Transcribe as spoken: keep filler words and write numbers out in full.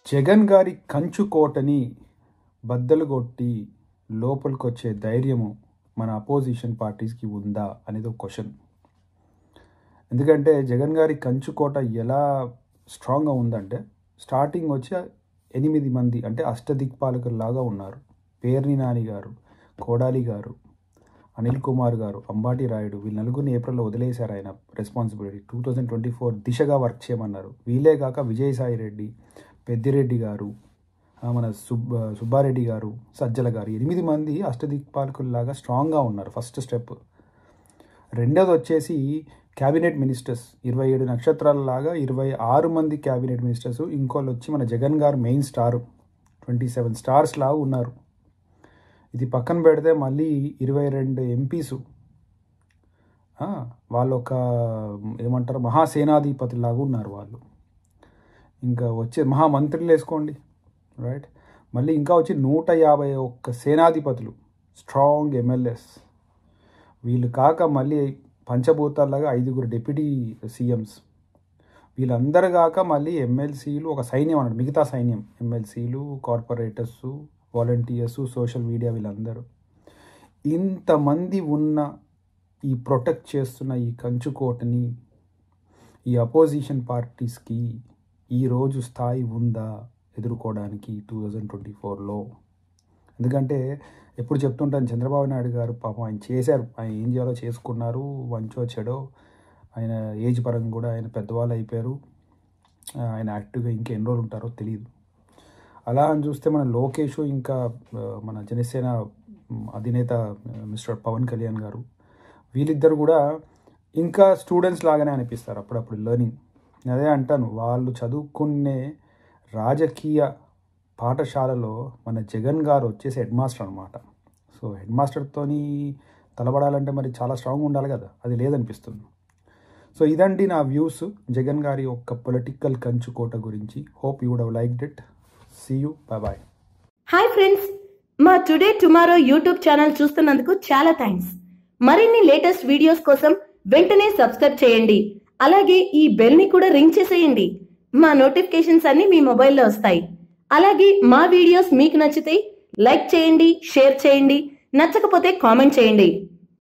జగన్ గారి కంచు కోటని బద్దలు కొట్టి లోపలికి వచ్చే ధైర్యము మన అపోజిషన్ పార్టీస్కి ఉందా అనేది ఒక క్వశ్చన్. ఎందుకంటే జగన్ గారి కంచు కోట ఎలా స్ట్రాంగ్గా ఉందంటే, స్టార్టింగ్ వచ్చి ఎనిమిది మంది అంటే అష్టదిక్పాలకుల్లాగా ఉన్నారు. పేర్ని నాని గారు, కోడాలి గారు, అనిల్ కుమార్ గారు, అంబాటి రాయుడు, వీళ్ళు నలుగురిని ఏప్రిల్లో వదిలేశారు. ఆయన responsibility two thousand twenty four దిశగా వర్క్ చేయమన్నారు. వీళ్ళే కాక విజయసాయి రెడ్డి, పెద్దిరెడ్డి గారు, మన సుబ్బ సుబ్బారెడ్డి గారు, సజ్జల గారు, ఎనిమిది మంది అష్టదిక్పాలకుల్లాగా స్ట్రాంగ్గా ఉన్నారు. First step. రెండోది వచ్చేసి క్యాబినెట్ మినిస్టర్స్, ఇరవై ఏడు నక్షత్రాలలాగా ఇరవై ఆరు మంది క్యాబినెట్ మినిస్టర్స్. ఇంకోళ్ళు వచ్చి మన Jagan garu main star, twenty seven stars లాగా ఉన్నారు. ఇది పక్కన పెడితే మళ్ళీ ఇరవై రెండు ఎంపీసు, వాళ్ళు ఒక ఏమంటారు మహాసేనాధిపతిలాగా ఉన్నారు వాళ్ళు. ఇంకా వచ్చే మహామంత్రులు వేసుకోండి, రైట్. మళ్ళీ ఇంకా వచ్చి నూట యాభై ఒక్క సేనాధిపతులు, స్ట్రాంగ్ ఎమ్మెల్యేస్. వీళ్ళు కాక మళ్ళీ పంచభూతాల్లాగా ఐదుగురు డిప్యూటీ సీఎంస్. వీళ్ళందరూ కాక మళ్ళీ ఎమ్మెల్సీలు, ఒక సైన్యం అన్నాడు, మిగతా సైన్యం, ఎమ్మెల్సీలు, కార్పొరేటర్స్, వాలంటీర్స్, సోషల్ మీడియా, వీళ్ళందరూ. ఇంతమంది ఉన్న ఈ ప్రొటెక్ట్ చేస్తున్న ఈ కంచుకోటని ఈ అపోజిషన్ పార్టీస్కి ఈరోజు స్థాయి ఉందా ఎదుర్కోవడానికి టూ థౌజండ్ ట్వంటీ ఫోర్లో? ఎందుకంటే ఎప్పుడు చెప్తుంటాను, చంద్రబాబు నాయుడు గారు పాపం ఆయన చేశారు, ఆయన ఏం చేయాలో చేసుకున్నారు, మంచో చెడో. ఆయన ఏజ్ పరంగా కూడా ఆయన పెద్దవాళ్ళు అయిపోయారు. ఆయన యాక్టివ్గా ఇంకా ఎన్ని రోజులు ఉంటారో తెలియదు. అలా అని చూస్తే మన లోకేష్, ఇంకా మన జనసేన అధినేత మిస్టర్ పవన్ కళ్యాణ్ గారు, వీళ్ళిద్దరు కూడా ఇంకా స్టూడెంట్స్ లాగానే అనిపిస్తారు అప్పుడప్పుడు లెర్నింగ్. అదే అంటాను, వాళ్ళు చదువుకునే రాజకీయ పాఠశాలలో మన జగన్ గారు వచ్చేసి హెడ్ మాస్టర్ అనమాట. సో హెడ్ మాస్టర్తోని తలబడాలంటే మరి చాలా స్ట్రాంగ్ ఉండాలి కదా, అది లేదనిపిస్తుంది. సో ఇదండి నా వ్యూస్ జగన్ గారి యొక్క పొలిటికల్ కంచుకోట గురించి. Hope you would have liked it. See you, bye bye. Hi friends, మా టుడే టుమారో యూట్యూబ్ ఛానల్ చూస్తున్నందుకు చాలా థ్యాంక్స్. మరిన్ని లేటెస్ట్ వీడియోస్ కోసం వెంటనే సబ్స్క్రైబ్ చేయండి. అలాగే ఈ బెల్ ని కూడా రింగ్ చేసేయండి. మా నోటిఫికేషన్స్ అన్ని మీ మొబైల్లో వస్తాయి. అలాగే మా వీడియోస్ మీకు నచ్చితే లైక్ చేయండి, షేర్ చేయండి, నచ్చకపోతే కామెంట్ చేయండి.